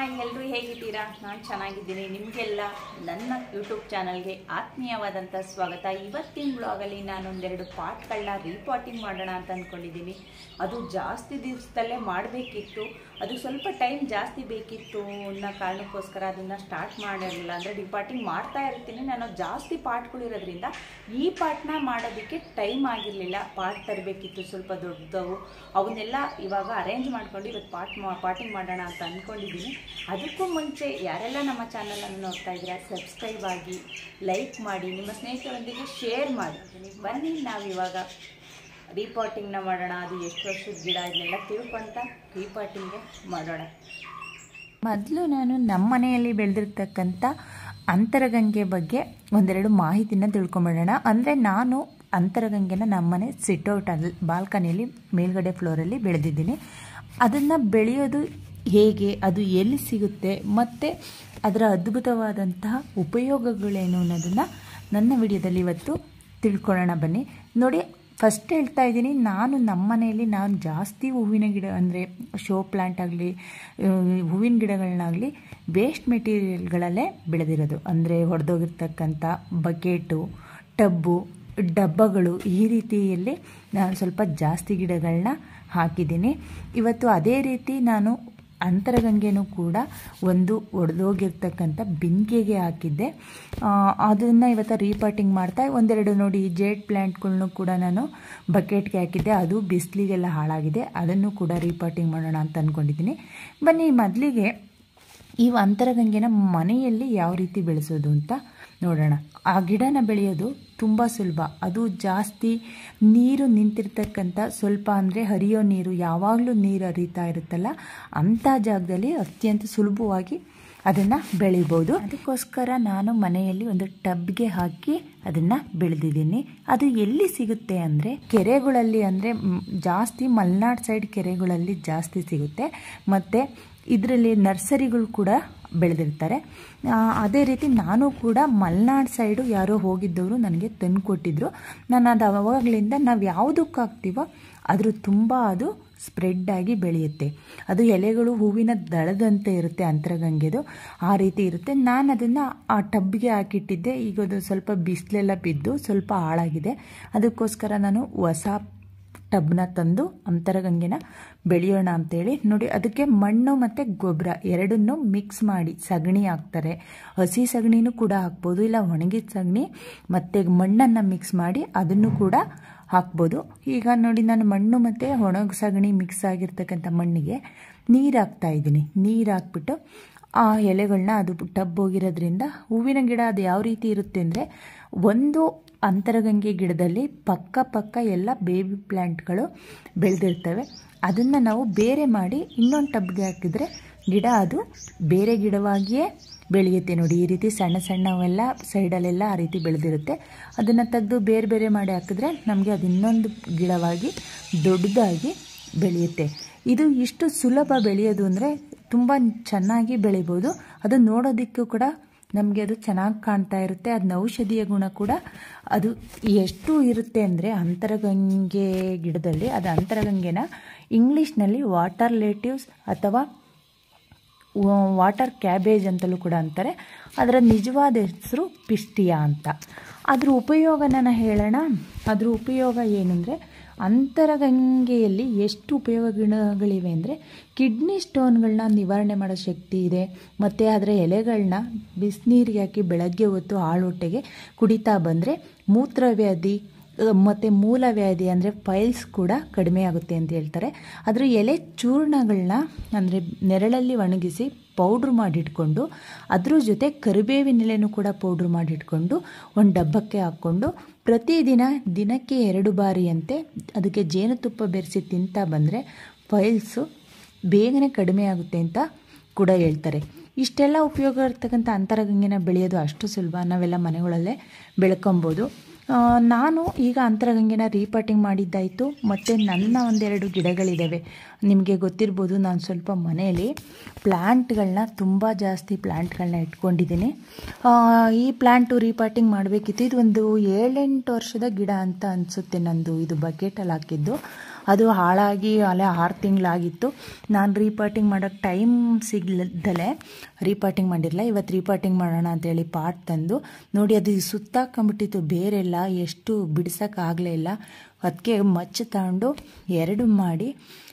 Hi, ಎಲ್ಲರೂ ಹೇಗಿದ್ದೀರಾ? ನಾನು ಚೆನ್ನಾಗಿದ್ದೀನಿ. ನಿಮಗೆಲ್ಲ ನನ್ನ ಯೂಟ್ಯೂಬ್ ಚಾನಲ್ಗೆ ಆತ್ಮೀಯವಾದಂಥ ಸ್ವಾಗತ. ಇವತ್ತಿನ ಬ್ಲಾಗಲ್ಲಿ ನಾನು ಒಂದೆರಡು ಪಾಟ್ಗಳನ್ನ ರೀಪಾಟಿಂಗ್ ಮಾಡೋಣ ಅಂತ ಅಂದ್ಕೊಂಡಿದ್ದೀನಿ. ಅದು ಜಾಸ್ತಿ ದಿವಸದಲ್ಲೇ ಮಾಡಬೇಕಿತ್ತು, ಅದು ಸ್ವಲ್ಪ ಟೈಮ್ ಜಾಸ್ತಿ ಬೇಕಿತ್ತು ಅನ್ನೋ ಕಾರಣಕ್ಕೋಸ್ಕರ ಅದನ್ನು ಸ್ಟಾರ್ಟ್ ಮಾಡಿರಲಿಲ್ಲ. ಅಂದರೆ ರಿಪಾಟಿಂಗ್ ಮಾಡ್ತಾ ಇರ್ತೀನಿ ನಾನು. ಜಾಸ್ತಿ ಪಾಟ್ಗಳು ಇರೋದ್ರಿಂದ ಈ ಪಾಟ್ನ ಮಾಡೋದಕ್ಕೆ ಟೈಮ್ ಆಗಿರಲಿಲ್ಲ. ಪಾಟ್ ತರಬೇಕಿತ್ತು ಸ್ವಲ್ಪ ದೊಡ್ಡವು, ಅವನ್ನೆಲ್ಲ ಇವಾಗ ಅರೇಂಜ್ ಮಾಡ್ಕೊಂಡು ಇವತ್ತು ಪಾಟಿಂಗ್ ಮಾಡೋಣ ಅಂತ ಅಂದ್ಕೊಂಡಿದ್ದೀನಿ. ಅದಕ್ಕೂ ಮುಂಚೆ ಯಾರೆಲ್ಲ ನಮ್ಮ ಚಾನಲನ್ನು ನೋಡ್ತಾ ಇದ್ದೀರಾ, ಸಬ್ಸ್ಕ್ರೈಬ್ ಆಗಿ, ಲೈಕ್ ಮಾಡಿ, ನಿಮ್ಮ ಸ್ನೇಹಿತರೊಂದಿಗೆ ಶೇರ್ ಮಾಡಿ. ಬನ್ನಿ ನಾವಿವಾಗ ರೀಪಾಟಿಂಗ್ನ ಮಾಡೋಣ. ಅದು ಎಷ್ಟು ವರ್ಷದ ಗಿಡ ಇದನ್ನೆಲ್ಲ ತಿಳ್ಕೊಳ್ತಾ ರೀಪಾಟಿಂಗ್ಗೆ ಮಾಡೋಣ. ಮೊದಲು ನಾನು ನಮ್ಮ ಮನೆಯಲ್ಲಿ ಬೆಳೆದಿರ್ತಕ್ಕಂಥ ಅಂತರಗಂಗೆ ಬಗ್ಗೆ ಒಂದೆರಡು ಮಾಹಿತಿನ ತಿಳ್ಕೊಂಬಿಡೋಣ. ಅಂದರೆ ನಾನು ಅಂತರಗಂಗೆನ ನಮ್ಮನೆ ಸಿಟ್ಔಟಲ್ಲಿ ಬಾಲ್ಕನಿಯಲ್ಲಿ ಮೇಲ್ಗಡೆ ಫ್ಲೋರಲ್ಲಿ ಬೆಳೆದಿದ್ದೀನಿ. ಅದನ್ನು ಬೆಳೆಯೋದು ಹೇಗೆ, ಅದು ಎಲ್ಲಿ ಸಿಗುತ್ತೆ ಮತ್ತು ಅದರ ಅದ್ಭುತವಾದಂತಹ ಉಪಯೋಗಗಳೇನು ಅನ್ನೋದನ್ನು ನನ್ನ ವಿಡಿಯೋದಲ್ಲಿ ಇವತ್ತು ತಿಳ್ಕೊಳ್ಳೋಣ. ಬನ್ನಿ ನೋಡಿ. ಫಸ್ಟ್ ಹೇಳ್ತಾ ಇದ್ದೀನಿ, ನಾನು ನಮ್ಮ ಮನೆಯಲ್ಲಿ ನಾನು ಜಾಸ್ತಿ ಹೂವಿನ ಗಿಡ ಅಂದರೆ ಶೋ ಪ್ಲ್ಯಾಂಟ್ ಆಗಲಿ ಹೂವಿನ ಗಿಡಗಳನ್ನಾಗಲಿ ವೇಸ್ಟ್ ಮೆಟೀರಿಯಲ್ಗಳಲ್ಲೇ ಬೆಳೆದಿರೋದು. ಅಂದರೆ ಹೊಡೆದೋಗಿರ್ತಕ್ಕಂಥ ಬಕೆಟು, ಟಬ್ಬು, ಡಬ್ಬಗಳು, ಈ ರೀತಿಯಲ್ಲಿ ನಾನು ಸ್ವಲ್ಪ ಜಾಸ್ತಿ ಗಿಡಗಳನ್ನ ಹಾಕಿದ್ದೀನಿ. ಇವತ್ತು ಅದೇ ರೀತಿ ನಾನು ಅಂತರಗಂಗೆನೂ ಕೂಡ ಒಂದು ಒಡೆದೋಗಿರ್ತಕ್ಕಂಥ ಬಿಂದಿಗೆಗೆ ಹಾಕಿದ್ದೆ. ಅದನ್ನು ಇವತ್ತು ರೀಪಾಟಿಂಗ್ ಮಾಡ್ತಾ ಒಂದೆರಡು ನೋಡಿ ಜೇಡ್ ಪ್ಲ್ಯಾಂಟ್ಗಳನ್ನೂ ಕೂಡ ನಾನು ಬಕೆಟ್ಗೆ ಹಾಕಿದ್ದೆ. ಅದು ಬಿಸಿಲಿಗೆಲ್ಲ ಹಾಳಾಗಿದೆ, ಅದನ್ನು ಕೂಡ ರೀಪಾಟಿಂಗ್ ಮಾಡೋಣ ಅಂತ ಅಂದ್ಕೊಂಡಿದ್ದೀನಿ. ಬನ್ನಿ ಮೊದಲಿಗೆ ಈ ಅಂತರಗಂಗೆನ ಮನೆಯಲ್ಲಿ ಯಾವ ರೀತಿ ಬೆಳೆಸೋದು ಅಂತ ನೋಡೋಣ. ಆ ಗಿಡನ ಬೆಳೆಯೋದು ತುಂಬ ಸುಲಭ. ಅದು ಜಾಸ್ತಿ ನೀರು ನಿಂತಿರ್ತಕ್ಕಂಥ, ಸ್ವಲ್ಪ ಅಂದರೆ ಹರಿಯೋ ನೀರು, ಯಾವಾಗಲೂ ನೀರು ಹರಿತಾ ಇರುತ್ತಲ್ಲ ಅಂಥ ಜಾಗದಲ್ಲಿ ಅತ್ಯಂತ ಸುಲಭವಾಗಿ ಅದನ್ನು ಬೆಳಿಬೋದು. ಅದಕ್ಕೋಸ್ಕರ ನಾನು ಮನೆಯಲ್ಲಿ ಒಂದು ಟಬ್ಗೆ ಹಾಕಿ ಅದನ್ನು ಬೆಳೆದಿದ್ದೀನಿ. ಅದು ಎಲ್ಲಿ ಸಿಗುತ್ತೆ ಅಂದರೆ ಕೆರೆಗಳಲ್ಲಿ, ಅಂದರೆ ಜಾಸ್ತಿ ಮಲೆನಾಡು ಸೈಡ್ ಕೆರೆಗಳಲ್ಲಿ ಜಾಸ್ತಿ ಸಿಗುತ್ತೆ. ಮತ್ತು ಇದರಲ್ಲಿ ನರ್ಸರಿಗಳು ಕೂಡ ಬೆಳೆದಿರ್ತಾರೆ. ಅದೇ ರೀತಿ ನಾನು ಕೂಡ ಮಲೆನಾಡು ಸೈಡು ಯಾರೋ ಹೋಗಿದ್ದವರು ನನಗೆ ತಂದು ಕೊಟ್ಟಿದ್ರು. ನಾನು ಅದು ಅವಾಗಲಿಂದ ನಾವು ಯಾವುದಕ್ಕೆ ಹಾಕ್ತೀವೋ ಅದ್ರ ತುಂಬ ಅದು ಸ್ಪ್ರೆಡ್ ಆಗಿ ಬೆಳೆಯುತ್ತೆ. ಅದು ಎಲೆಗಳು ಹೂವಿನ ದಳದಂತೆ ಇರುತ್ತೆ ಅಂತರಗಂಗೆದು, ಆ ರೀತಿ ಇರುತ್ತೆ. ನಾನು ಅದನ್ನು ಆ ಟಬ್ಗೆ ಹಾಕಿಟ್ಟಿದ್ದೆ. ಈಗ ಅದು ಸ್ವಲ್ಪ ಬಿಸಿಲೆಲ್ಲ ಬಿದ್ದು ಸ್ವಲ್ಪ ಹಾಳಾಗಿದೆ. ಅದಕ್ಕೋಸ್ಕರ ನಾನು ಹೊಸ ಟಬ್ನ ತಂದು ಅಂತರಗಂಗೆನ ಬೆಳೆಯೋಣ ಅಂತೇಳಿ ನೋಡಿ. ಅದಕ್ಕೆ ಮಣ್ಣು ಮತ್ತು ಗೊಬ್ಬರ ಎರಡನ್ನೂ ಮಿಕ್ಸ್ ಮಾಡಿ, ಸಗಣಿ ಹಾಕ್ತಾರೆ, ಹಸಿ ಸಗಣಿನೂ ಕೂಡ ಹಾಕ್ಬೋದು, ಇಲ್ಲ ಒಣಗಿದ ಸಗಣಿ ಮತ್ತು ಮಣ್ಣನ್ನು ಮಿಕ್ಸ್ ಮಾಡಿ ಅದನ್ನು ಕೂಡ ಹಾಕ್ಬೋದು. ಈಗ ನೋಡಿ, ನಾನು ಮಣ್ಣು ಮತ್ತು ಒಣಗ ಸಗಣಿ ಮಿಕ್ಸ್ ಆಗಿರ್ತಕ್ಕಂಥ ಮಣ್ಣಿಗೆ ನೀರು ಹಾಕ್ತಾಯಿದ್ದೀನಿ. ನೀರು ಹಾಕ್ಬಿಟ್ಟು ಆ ಎಲೆಗಳನ್ನ, ಅದು ಟಬ್ ಹೋಗಿರೋದ್ರಿಂದ ಹೂವಿನ ಗಿಡ ಅದು ಯಾವ ರೀತಿ ಇರುತ್ತೆ ಅಂದರೆ, ಒಂದು ಅಂತರಗಂಗೆ ಗಿಡದಲ್ಲಿ ಪಕ್ಕ ಎಲ್ಲ ಬೇಬಿ ಪ್ಲ್ಯಾಂಟ್ಗಳು ಬೆಳೆದಿರ್ತವೆ. ಅದನ್ನು ನಾವು ಬೇರೆ ಮಾಡಿ ಇನ್ನೊಂದು ಟಬ್ಗೆ ಹಾಕಿದರೆ ಗಿಡ ಅದು ಬೇರೆ ಗಿಡವಾಗಿಯೇ ಬೆಳೆಯುತ್ತೆ. ನೋಡಿ, ಈ ರೀತಿ ಸಣ್ಣ ಸಣ್ಣವೆಲ್ಲ ಸೈಡಲ್ಲೆಲ್ಲ ಆ ರೀತಿ ಬೆಳೆದಿರುತ್ತೆ. ಅದನ್ನು ತೆಗೆದು ಬೇರೆ ಬೇರೆ ಮಾಡಿ ಹಾಕಿದ್ರೆ ನಮಗೆ ಅದು ಇನ್ನೊಂದು ಗಿಡವಾಗಿ ದೊಡ್ಡದಾಗಿ ಬೆಳೆಯುತ್ತೆ. ಇದು ಇಷ್ಟು ಸುಲಭ ಬೆಳೆಯೋದು ಅಂದರೆ ತುಂಬ ಚೆನ್ನಾಗಿ ಬೆಳಿಬೋದು. ಅದು ನೋಡೋದಕ್ಕೂ ಕೂಡ ನಮಗೆ ಅದು ಚೆನ್ನಾಗಿ ಕಾಣ್ತಾ ಇರುತ್ತೆ. ಅದನ್ನ ಔಷಧೀಯ ಗುಣ ಕೂಡ ಅದು ಎಷ್ಟು ಇರುತ್ತೆ ಅಂದರೆ ಅಂತರಗಂಗೆ ಗಿಡದಲ್ಲಿ, ಅದು ಅಂತರಗಂಗೆನ ಇಂಗ್ಲೀಷ್ನಲ್ಲಿ ವಾಟರ್ ಲೇಟಿವ್ಸ್ ಅಥವಾ ವಾಟರ್ ಕ್ಯಾಬೇಜ್ ಅಂತಲೂ ಕೂಡ ಅಂತಾರೆ. ಅದರ ನಿಜವಾದ ಹೆಸರು ಪಿಸ್ಟಿಯಾ ಅಂತ. ಅದ್ರ ಉಪಯೋಗನ ಹೇಳೋಣ. ಅದ್ರ ಉಪಯೋಗ ಏನಂದರೆ, ಅಂತರಗಂಗೆಯಲ್ಲಿ ಎಷ್ಟು ಉಪಯೋಗಗಳಿವೆ ಅಂದರೆ, ಕಿಡ್ನಿ ಸ್ಟೋನ್ಗಳನ್ನ ನಿವಾರಣೆ ಮಾಡೋ ಶಕ್ತಿ ಇದೆ. ಮತ್ತು ಅದರ ಎಲೆಗಳನ್ನ ಬಿಸಿನೀರಿಗೆ ಹಾಕಿ ಬೆಳಗ್ಗೆ ಹೊತ್ತು ಹಾಳೊಟ್ಟೆಗೆ ಕುಡಿತಾ ಬಂದರೆ ಮೂತ್ರವ್ಯಾಧಿ ಮತ್ತು ಮೂಲವ್ಯಾಧಿ ಅಂದರೆ ಪೈಲ್ಸ್ ಕೂಡ ಕಡಿಮೆ ಆಗುತ್ತೆ ಅಂತ ಹೇಳ್ತಾರೆ. ಅದರ ಎಲೆ ಚೂರ್ಣಗಳನ್ನ ಅಂದರೆ ನೆರಳಲ್ಲಿ ಒಣಗಿಸಿ ಪೌಡ್ರ್ ಮಾಡಿಟ್ಕೊಂಡು, ಅದ್ರ ಜೊತೆ ಕರಿಬೇವಿನೆಲೆನೂ ಕೂಡ ಪೌಡ್ರ್ ಮಾಡಿಟ್ಕೊಂಡು ಒಂದು ಡಬ್ಬಕ್ಕೆ ಹಾಕ್ಕೊಂಡು ಪ್ರತಿದಿನ ದಿನಕ್ಕೆ 2 ಬಾರಿಯಂತೆ ಅದಕ್ಕೆ ಜೇನುತುಪ್ಪ ಬೆರೆಸಿ ತಿಂತಾ ಬಂದರೆ ಪೈಲ್ಸು ಬೇಗನೆ ಕಡಿಮೆ ಆಗುತ್ತೆ ಅಂತ ಕೂಡ ಹೇಳ್ತಾರೆ. ಇಷ್ಟೆಲ್ಲ ಉಪಯೋಗ ಇರ್ತಕ್ಕಂಥ ಅಂತರಗಂಗೆನ ಬೆಳೆಯೋದು ಅಷ್ಟು ಸುಲಭ, ನಾವೆಲ್ಲ ಮನೆಗಳಲ್ಲೇ ಬೆಳ್ಕೊಬೋದು. ನಾನು ಈಗ ಅಂತರಗಂಗೆನ ರೀಪಾಟಿಂಗ್ ಮಾಡಿದ್ದಾಯಿತು. ಮತ್ತು ನನ್ನ ಒಂದೆರಡು ಗಿಡಗಳಿದ್ದಾವೆ. ನಿಮಗೆ ಗೊತ್ತಿರ್ಬೋದು, ನಾನು ಸ್ವಲ್ಪ ಮನೆಯಲ್ಲಿ ಪ್ಲ್ಯಾಂಟ್ಗಳನ್ನ ತುಂಬ ಜಾಸ್ತಿ ಪ್ಲ್ಯಾಂಟ್ಗಳನ್ನ ಇಟ್ಕೊಂಡಿದ್ದೀನಿ. ಈ ಪ್ಲ್ಯಾಂಟು ರೀಪಾಟಿಂಗ್ ಮಾಡಬೇಕಿತ್ತು. ಇದು ಒಂದು 7-8 ವರ್ಷದ ಗಿಡ ಅಂತ ಅನಿಸುತ್ತೆ ನಂದು. ಇದು ಬಕೆಟಲ್ಲಿ ಹಾಕಿದ್ದು. ಅದು ಹಾಳಾಗಿ ಅಲ್ಲೇ 6 ತಿಂಗಳಾಗಿತ್ತು. ನಾನು ರೀಪಾಟಿಂಗ್ ಮಾಡೋಕ್ಕೆ ಟೈಮ್ ಸಿಗದಲೇ ರೀಪಾಟಿಂಗ್ ಮಾಡಿರಲಿಲ್ಲ. ಇವತ್ತು ರೀಪಾಟಿಂಗ್ ಮಾಡೋಣ ಅಂತೇಳಿ ಪಾಟ್ ತಂದು ನೋಡಿ ಅದು ಸುತ್ತಾಕೊಂಬಿಟ್ಟಿತ್ತು, ಬೇರೆಲ್ಲ ಎಷ್ಟು ಬಿಡ್ಸೋಕ್ಕಾಗಲೇ ಇಲ್ಲ. ಅದಕ್ಕೆ ಮಚ್ಚು ತಗೊಂಡು 2 ಮಾಡಿ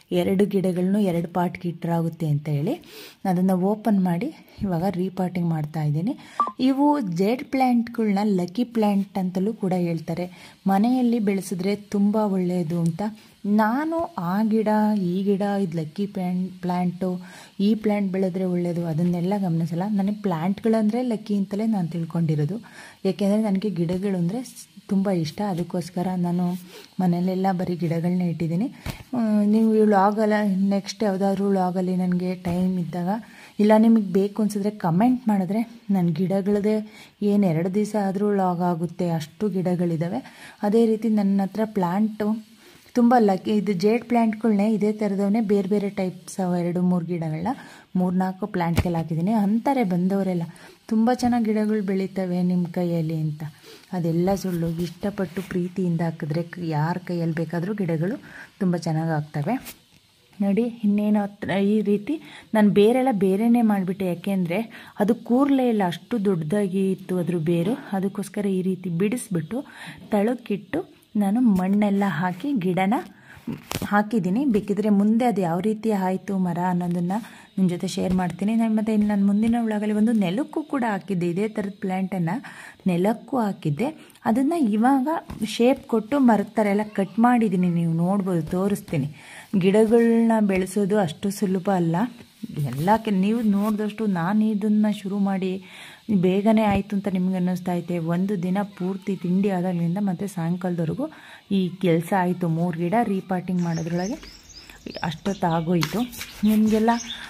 2 ಗಿಡಗಳನ್ನು 2 ಪಾಟ್ಗೆ ಇಟ್ಟರಾಗುತ್ತೆ ಅಂತ ಹೇಳಿ ಅದನ್ನು ಓಪನ್ ಮಾಡಿ ಇವಾಗ ರೀಪಾಟಿಂಗ್ ಮಾಡ್ತಾಯಿದ್ದೀನಿ. ಇವು ಜೇಡ್ ಪ್ಲ್ಯಾಂಟ್ಗಳನ್ನ ಲಕ್ಕಿ ಪ್ಲ್ಯಾಂಟ್ ಅಂತಲೂ ಕೂಡ ಹೇಳ್ತಾರೆ. ಮನೆಯಲ್ಲಿ ಬೆಳೆಸಿದ್ರೆ ತುಂಬ ಒಳ್ಳೆಯದು ಅಂತ. ನಾನು ಆ ಗಿಡ ಈ ಗಿಡ ಇದು ಲಕ್ಕಿ ಪ್ಲ್ಯಾಂಟು ಈ ಪ್ಲ್ಯಾಂಟ್ ಬೆಳೆದ್ರೆ ಒಳ್ಳೆಯದು ಅದನ್ನೆಲ್ಲ ಗಮನಿಸಲ್ಲ. ನನಗೆ ಪ್ಲ್ಯಾಂಟ್ಗಳಂದರೆ ಲಕ್ಕಿ ಅಂತಲೇ ನಾನು ತಿಳ್ಕೊಂಡಿರೋದು. ಏಕೆಂದರೆ ನನಗೆ ಗಿಡಗಳು ಅಂದರೆ ತುಂಬ ಇಷ್ಟ. ಅದಕ್ಕೋಸ್ಕರ ನಾನು ಮನೆಯಲ್ಲೆಲ್ಲ ಬರೀ ಗಿಡಗಳನ್ನ ಇಟ್ಟಿದ್ದೀನಿ. ನೀವು ಈ ವ್ಲಾಗಲ್ಲ ನೆಕ್ಸ್ಟ್ ಯಾವುದಾದ್ರೂ ವ್ಲಾಗಲ್ಲಿ ನನಗೆ ಟೈಮ್ ಇದ್ದಾಗ ಇಲ್ಲ ನಿಮಗೆ ಬೇಕು ಅನಿಸಿದ್ರೆ ಕಮೆಂಟ್ ಮಾಡಿದ್ರೆ ನನ್ನ ಗಿಡಗಳದೇ ಏನು 2 ದಿವಸ ಆದರೂ ವ್ಲಾಗ್ ಆಗುತ್ತೆ, ಅಷ್ಟು ಗಿಡಗಳಿದ್ದಾವೆ. ಅದೇ ರೀತಿ ನನ್ನ ಹತ್ರ ಪ್ಲ್ಯಾಂಟು ತುಂಬ ಲಕ್ಕಿ ಇದು ಜೇಡ್ ಪ್ಲ್ಯಾಂಟ್ಗಳನ್ನೇ ಇದೇ ಥರದವನ್ನೇ ಬೇರೆ ಬೇರೆ ಟೈಪ್ಸ್ 2-3 ಗಿಡಗಳನ್ನ 3-4 ಪ್ಲ್ಯಾಂಟ್ಗೆಲ್ಲ ಹಾಕಿದ್ದೀನಿ. ಅಂತಾರೆ ಬಂದವರೆಲ್ಲ ತುಂಬ ಚೆನ್ನಾಗಿ ಗಿಡಗಳು ಬೆಳೀತವೆ ನಿಮ್ಮ ಕೈಯಲ್ಲಿ ಅಂತ. ಅದೆಲ್ಲ ಸುಳ್ಳು. ಇಷ್ಟಪಟ್ಟು ಪ್ರೀತಿಯಿಂದ ಹಾಕಿದ್ರೆ ಯಾರ ಕೈಯಲ್ಲಿ ಬೇಕಾದರೂ ಗಿಡಗಳು ತುಂಬ ಚೆನ್ನಾಗಿ ಆಗ್ತವೆ. ನೋಡಿ ಇನ್ನೇನು ಈ ರೀತಿ ನಾನು ಬೇರೆನೇ ಮಾಡಿಬಿಟ್ಟೆ. ಯಾಕೆಂದರೆ ಅದು ಕೂರಲೇ ಇಲ್ಲ, ಅಷ್ಟು ದೊಡ್ಡದಾಗಿ ಇತ್ತು ಅದ್ರ ಬೇರು. ಅದಕ್ಕೋಸ್ಕರ ಈ ರೀತಿ ಬಿಡಿಸ್ಬಿಟ್ಟು ತಳಕ್ಕಿಟ್ಟು ನಾನು ಮಣ್ಣೆಲ್ಲ ಹಾಕಿ ಗಿಡನ ಹಾಕಿದ್ದೀನಿ. ಬೇಕಿದ್ರೆ ಮುಂದೆ ಅದು ಯಾವ ರೀತಿ ಆಯಿತು ಮರ ಅನ್ನೋದನ್ನು ನಿಮ್ಮ ಜೊತೆ ಶೇರ್ ಮಾಡ್ತೀನಿ. ಮತ್ತು ಇನ್ನು ನಾನು ಮುಂದಿನ ಒಳಗಲ್ಲಿ ಒಂದು ನೆಲಕ್ಕೂ ಕೂಡ ಹಾಕಿದ್ದೆ. ಇದೇ ಥರದ ಪ್ಲ್ಯಾಂಟನ್ನು ನೆಲಕ್ಕೂ ಹಾಕಿದ್ದೆ. ಅದನ್ನು ಇವಾಗ ಶೇಪ್ ಕೊಟ್ಟು ಮರದ ಥರ ಎಲ್ಲ ಕಟ್ ಮಾಡಿದ್ದೀನಿ. ನೀವು ನೋಡ್ಬೋದು, ತೋರಿಸ್ತೀನಿ. ಗಿಡಗಳನ್ನ ಬೆಳೆಸೋದು ಅಷ್ಟು ಸುಲಭ ಅಲ್ಲ. ಎಲ್ಲಕ್ಕೆ ನೀವು ನೋಡಿದಷ್ಟು ನಾನು ಇದನ್ನು ಶುರು ಮಾಡಿ ಬೇಗನೆ ಆಯಿತು ಅಂತ ನಿಮ್ಗೆ ಅನ್ನಿಸ್ತಾ ಐತೆ. ಒಂದು ದಿನ ಪೂರ್ತಿ ತಿಂಡಿ ಆದಾಗಲಿಂದ ಮತ್ತು ಸಾಯಂಕಾಲದವರೆಗೂ ಈ ಕೆಲಸ ಆಯಿತು. 3 ಗಿಡ ರೀಪಾಟಿಂಗ್ ಮಾಡೋದ್ರೊಳಗೆ ಅಷ್ಟೊತ್ತಾಗೋಯಿತು. ನಿಮಗೆಲ್ಲ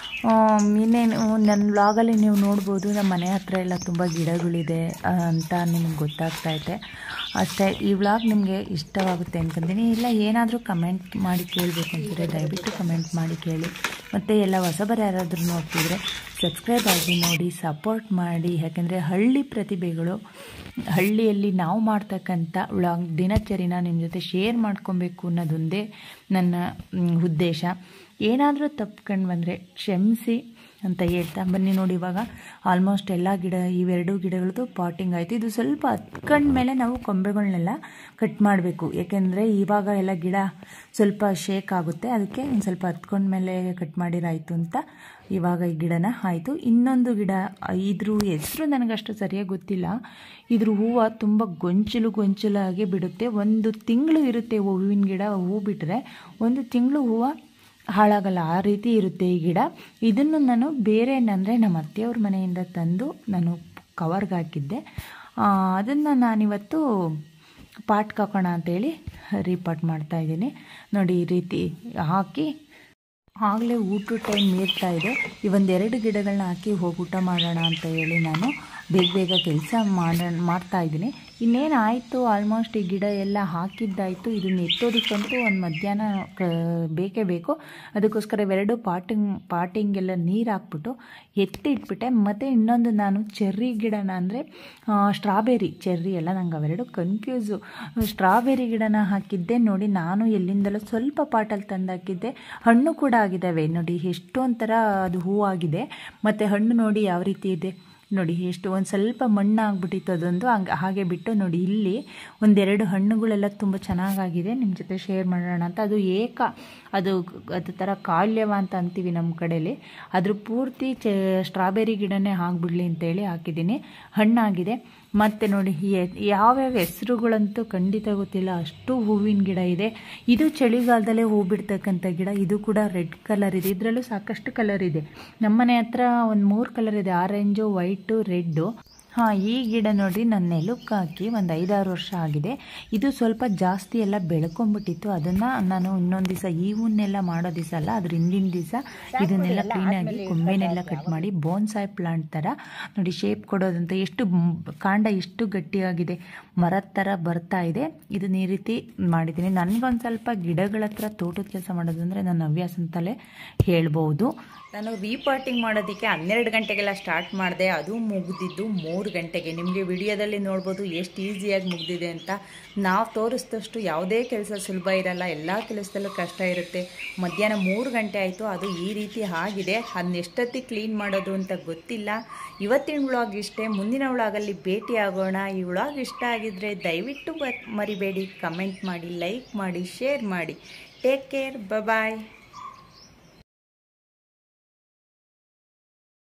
ಇನ್ನೇನು ನನ್ನ ವ್ಲಾಗಲ್ಲಿ ನೀವು ನೋಡ್ಬೋದು, ನಮ್ಮ ಮನೆ ಹತ್ರ ಎಲ್ಲ ತುಂಬ ಗಿಡಗಳಿದೆ ಅಂತ ನಿಮಗೆ ಗೊತ್ತಾಗ್ತೈತೆ ಅಷ್ಟೇ. ಈ ವ್ಲಾಗ್ ನಿಮಗೆ ಇಷ್ಟವಾಗುತ್ತೆ ಅಂದ್ಕೊಂತೀನಿ. ಇಲ್ಲ ಏನಾದರೂ ಕಮೆಂಟ್ ಮಾಡಿ ಕೇಳಬೇಕು ಅಂತಿದ್ರೆ ದಯವಿಟ್ಟು ಕಮೆಂಟ್ ಮಾಡಿ ಕೇಳಿ. ಮತ್ತು ಎಲ್ಲ ಹೊಸಬರು ಯಾರಾದರೂ ನೋಡ್ತಿದ್ರೆ ಸಬ್ಸ್ಕ್ರೈಬ್ ಆಗಿ ನೋಡಿ, ಸಪೋರ್ಟ್ ಮಾಡಿ. ಯಾಕೆಂದರೆ ಹಳ್ಳಿ ಪ್ರತಿಭೆಗಳು, ಹಳ್ಳಿಯಲ್ಲಿ ನಾವು ಮಾಡ್ತಕ್ಕಂಥ ವ್ಲಾಗ್ ದಿನಚರಿನ ನಿಮ್ಮ ಜೊತೆ ಶೇರ್ ಮಾಡ್ಕೊಬೇಕು ಅನ್ನೋದೊಂದೇ ನನ್ನ ಉದ್ದೇಶ. ಏನಾದರೂ ತಪ್ಕೊಂಡು ಬಂದರೆ ಕ್ಷಮಿಸಿ ಅಂತ ಹೇಳ್ತಾ ಬನ್ನಿ. ನೋಡಿ ಇವಾಗ ಆಲ್ಮೋಸ್ಟ್ ಎಲ್ಲ ಗಿಡ ಇವೆರಡು ಗಿಡಗಳದ್ದು ಪಾಟಿಂಗ್ ಆಯಿತು. ಇದು ಸ್ವಲ್ಪ ಹತ್ಕೊಂಡ ಮೇಲೆ ನಾವು ಕೊಂಬೆಗಳನ್ನೆಲ್ಲ ಕಟ್ ಮಾಡಬೇಕು. ಏಕೆಂದರೆ ಇವಾಗ ಎಲ್ಲ ಗಿಡ ಸ್ವಲ್ಪ ಶೇಕ್ ಆಗುತ್ತೆ, ಅದಕ್ಕೆ ಒಂದು ಸ್ವಲ್ಪ ಹತ್ಕೊಂಡ ಮೇಲೆ ಕಟ್ ಮಾಡಿರಾಯಿತು ಅಂತ ಇವಾಗ ಈ ಗಿಡನ ಆಯಿತು. ಇನ್ನೊಂದು ಗಿಡ ಇದ್ರ ಹೆಸರು ನನಗಷ್ಟು ಸರಿಯಾಗಿ ಗೊತ್ತಿಲ್ಲ. ಇದ್ರ ಹೂವು ತುಂಬ ಗೊಂಚಲಾಗಿ ಬಿಡುತ್ತೆ. 1 ತಿಂಗಳು ಇರುತ್ತೆ ಹೂವಿನ ಗಿಡ. ಹೂ ಬಿಟ್ಟರೆ 1 ತಿಂಗಳು ಹೂವು ಹಾಳಾಗಲ್ಲ, ಆ ರೀತಿ ಇರುತ್ತೆ ಈ ಗಿಡ. ಇದನ್ನು ನಾನು ಬೇರೆನಂದರೆ ನಮ್ಮ ಅತ್ತೆಯವ್ರ ಮನೆಯಿಂದ ತಂದು ನಾನು ಕವರ್ಗೆ ಹಾಕಿದ್ದೆ. ಅದನ್ನು ನಾನಿವತ್ತು ಪಾಟ್ಗೆ ಹಾಕೋಣ ಅಂತೇಳಿ ರೀಪಾಟ್ ಮಾಡ್ತಾಯಿದ್ದೀನಿ. ನೋಡಿ ಈ ರೀತಿ ಹಾಕಿ ಆಗಲೇ ಊಟದ ಟೈಮ್ ಮೀರ್ತಾ ಇದೆ. ಈ 1-2 ಗಿಡಗಳನ್ನ ಹಾಕಿ ಹೋಗಿ ಊಟ ಮಾಡೋಣ ಅಂತ ಹೇಳಿ ನಾನು ಬೇಗ ಕೆಲಸ ಮಾಡ್ತಾಯಿದ್ದೀನಿ. ಇನ್ನೇನು ಆಯಿತು, ಆಲ್ಮೋಸ್ಟ್ ಈ ಗಿಡ ಎಲ್ಲ ಹಾಕಿದ್ದಾಯಿತು. ಇದನ್ನು ಎತ್ತೋದಕ್ಕಂತೂ ಒಂದು ಮಧ್ಯಾಹ್ನ ಬೇಕೇ ಬೇಕು. ಅದಕ್ಕೋಸ್ಕರ 2 ಪಾಟಿಂಗೆಲ್ಲ ನೀರು ಹಾಕ್ಬಿಟ್ಟು ಎತ್ತಿಟ್ಬಿಟ್ಟೆ. ಮತ್ತು ಇನ್ನೊಂದು ನಾನು ಚೆರ್ರಿ ಗಿಡನ ಅಂದರೆ ಚೆರ್ರಿ ಎಲ್ಲ ನಂಗೆ ಅವೆರಡು ಕನ್ಫ್ಯೂಸು. ಸ್ಟ್ರಾಬೆರಿ ಗಿಡನ ಹಾಕಿದ್ದೆ. ನೋಡಿ ನಾನು ಎಲ್ಲಿಂದಲೂ ಸ್ವಲ್ಪ ಪಾಟಲ್ಲಿ ತಂದು ಹಾಕಿದ್ದೆ. ಹಣ್ಣು ಕೂಡ ಆಗಿದ್ದಾವೆ. ನೋಡಿ ಎಷ್ಟು ಒಂಥರ ಅದು ಹೂವಾಗಿದೆ. ಮತ್ತು ಹಣ್ಣು ನೋಡಿ ಯಾವ ರೀತಿ ಇದೆ ನೋಡಿ. ಎಷ್ಟು ಒಂದು ಸ್ವಲ್ಪ ಮಣ್ಣು ಆಗ್ಬಿಟ್ಟಿತ್ತು ಅದೊಂದು, ಹಾಗೆ ಬಿಟ್ಟು ನೋಡಿ ಇಲ್ಲಿ 1-2 ಹಣ್ಣುಗಳೆಲ್ಲ ತುಂಬ ಚೆನ್ನಾಗಾಗಿದೆ. ನಿಮ್ಮ ಜೊತೆ ಶೇರ್ ಮಾಡೋಣ ಅಂತ. ಅದು ಥರ ಕಾಲ್ಯವ ಅಂತ ಅಂತೀವಿ ನಮ್ಮ ಕಡೆಯಲ್ಲಿ. ಅದ್ರ ಪೂರ್ತಿ ಸ್ಟ್ರಾಬೆರಿ ಗಿಡನೇ ಹಾಕ್ಬಿಡ್ಲಿ ಅಂತೇಳಿ ಹಾಕಿದ್ದೀನಿ. ಹಣ್ಣಾಗಿದೆ. ಮತ್ತು ನೋಡಿ ಯಾವ್ಯಾವ ಹೆಸರುಗಳಂತೂ ಖಂಡಿತ ಗೊತ್ತಿಲ್ಲ, ಅಷ್ಟು ಹೂವಿನ ಗಿಡ ಇದೆ. ಇದು ಚಳಿಗಾಲದಲ್ಲೇ ಹೂ ಬಿಡ್ತಕ್ಕಂಥ ಗಿಡ. ಇದು ಕೂಡ ರೆಡ್ ಕಲರ್ ಇದೆ. ಇದರಲ್ಲೂ ಸಾಕಷ್ಟು ಕಲರ್ ಇದೆ. ನಮ್ಮನೆ ಹತ್ರ ಒಂದು 3 ಕಲರ್ ಇದೆ, ಆರೆಂಜು, ವೈಟು, ರೆಡ್ಡು. ಈ ಗಿಡ ನೋಡಿ ನಾನು ನೆಲಕ್ಕೆ ಹಾಕಿ ಒಂದು 5-6 ವರ್ಷ ಆಗಿದೆ. ಇದು ಸ್ವಲ್ಪ ಜಾಸ್ತಿ ಎಲ್ಲ ಬೆಳ್ಕೊಂಬಿಟ್ಟಿತ್ತು. ಅದನ್ನು ನಾನು ಇನ್ನೊಂದು ದಿವಸ ಹೂವನ್ನೆಲ್ಲ ಮಾಡೋ ದಿವಸ ಅಲ್ಲ, ಅದ್ರ ಹಿಂದಿನ ದಿವಸ ಇದನ್ನೆಲ್ಲ ಕ್ಲೀನಾಗಿ ಕೊಂಬೆನೆಲ್ಲ ಕಟ್ ಮಾಡಿ ಬೋನ್ಸಾಯ್ ಪ್ಲಾಂಟ್ ಥರ ನೋಡಿ ಶೇಪ್ ಕೊಡೋದಂತ. ಎಷ್ಟು ಕಾಂಡ ಎಷ್ಟು ಗಟ್ಟಿಯಾಗಿದೆ, ಮರದ ಥರ ಬರ್ತಾ ಇದೆ. ಇದನ್ನ ಈ ರೀತಿ ಮಾಡಿದ್ದೀನಿ. ನನಗೊಂದು ಸ್ವಲ್ಪ ಗಿಡಗಳ ಹತ್ರ ತೋಟದ ಕೆಲಸ ಮಾಡೋದಂದರೆ ನನ್ನ ಹವ್ಯಾಸ ಅಂತಲೇ ಹೇಳ್ಬೋದು. ನಾನು ರೀಪಾಟಿಂಗ್ ಮಾಡೋದಕ್ಕೆ 12 ಗಂಟೆಗೆಲ್ಲ ಸ್ಟಾರ್ಟ್ ಮಾಡಿದೆ. ಅದು ಮುಗಿದಿದ್ದು 3 ಗಂಟೆಗೆ. ನಿಮಗೆ ವಿಡಿಯೋದಲ್ಲಿ ನೋಡ್ಬೋದು ಎಷ್ಟು ಈಸಿಯಾಗಿ ಮುಗಿದಿದೆ ಅಂತ. ನಾವು ತೋರಿಸಿದಷ್ಟು ಯಾವುದೇ ಕೆಲಸ ಸುಲಭ ಇರಲ್ಲ, ಎಲ್ಲ ಕೆಲಸದಲ್ಲೂ ಕಷ್ಟ ಇರುತ್ತೆ. ಮಧ್ಯಾಹ್ನ 3 ಗಂಟೆ ಆಯಿತು, ಅದು ಈ ರೀತಿ ಆಗಿದೆ. ಅದನ್ನ ಎಷ್ಟೊತ್ತಿಗೆ ಕ್ಲೀನ್ ಮಾಡೋದು ಅಂತ ಗೊತ್ತಿಲ್ಲ. ಇವತ್ತಿನ ವ್ಲಾಗ್ ಇಷ್ಟೇ. ಮುಂದಿನ ವ್ಲಾಗಲ್ಲಿ ಭೇಟಿ ಆಗೋಣ. ಈ ವ್ಲಾಗ್ ಇಷ್ಟ ಆಗಿದ್ರೆ ದಯವಿಟ್ಟು ಮರಿಬೇಡಿ, ಕಮೆಂಟ್ ಮಾಡಿ, ಲೈಕ್ ಮಾಡಿ, ಶೇರ್ ಮಾಡಿ. ಟೇಕ್ ಕೇರ್, ಬಾಯ್.